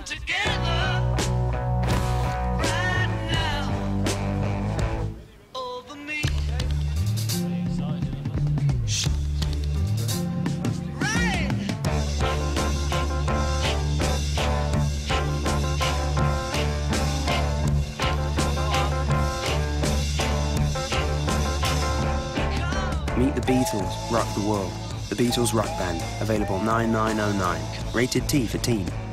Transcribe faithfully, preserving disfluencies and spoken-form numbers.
Meet the Beatles, Rock the World. The Beatles Rock Band, available nine nine oh nine. Rated T for teen.